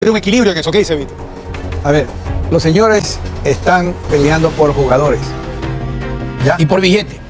un equilibrio en eso. ¿Qué dice Vito? A ver, los señores están peleando por jugadores. ¿Ya? Y por billete.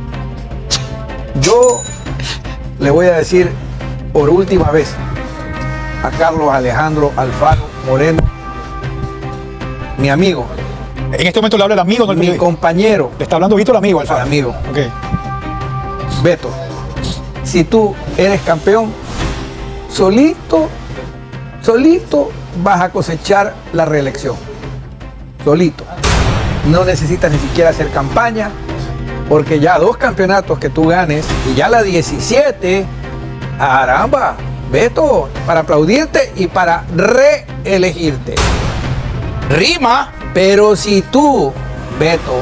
Yo le voy a decir por última vez a Carlos Alejandro Alfaro Moreno, mi amigo, En este momento le habla el amigo, no el mi periodista. compañero, Le está hablando Vito el amigo, Alfaro. el amigo. Ok. Beto, si tú eres campeón, solito vas a cosechar la reelección. Solito. No necesitas ni siquiera hacer campaña, porque ya 2 campeonatos que tú ganes y ya la 17, caramba, Beto, para aplaudirte y para reelegirte. Rima. Pero si tú, Beto,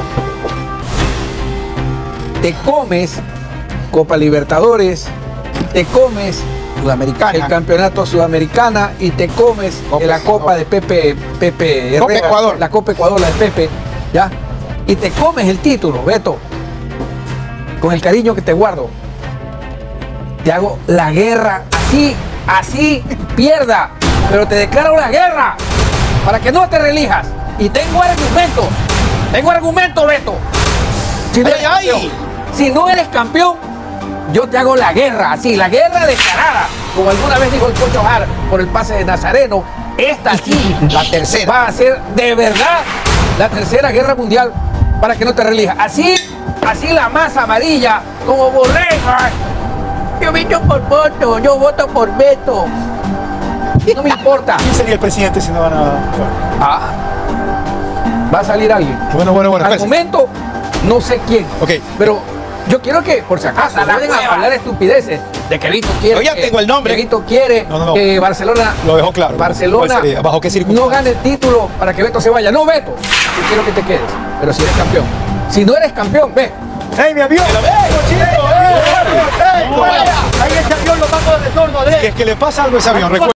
te comes Copa Libertadores, te comes Sudamericana. el campeonato Sudamericana y te comes la Copa de Pepe Copa Herrera, Ecuador. la Copa Ecuador, la de Pepe, ¿ya? Y te comes el título, Beto, con el cariño que te guardo, te hago la guerra, así pierda, pero te declaro la guerra para que no te reelijas. Y tengo argumentos, Beto. Si no, Ay, eres ay. campeón, si no eres campeón, yo te hago la guerra, así, la guerra declarada, como alguna vez dijo el Pocho Jar por el pase de Nazareno. Esta sí, La tercera. va a ser de verdad la tercera guerra mundial para que no te reelijas. Así la masa amarilla, como borrego. Yo voto por Beto. No me importa. ¿Quién sería el presidente si no van a...? Ah, va a salir alguien. Bueno. Argumento, no sé quién. Ok. Pero yo quiero que, por si acaso, no vayan a hablar estupideces de que Vito quiere. Yo ya tengo el nombre. Que Vito quiere No. que Barcelona. Lo dejó claro. ¿Cuál Barcelona sería? ¿Bajo qué no circunstancias? gane el título para que Beto se vaya. No, Beto. Yo quiero que te quedes. Pero si eres campeón. Si no eres campeón, ve. ¡Ey, mi avión! Ahí ese avión lo mando de retorno de Si es que le pasa algo a ese avión, recuerda.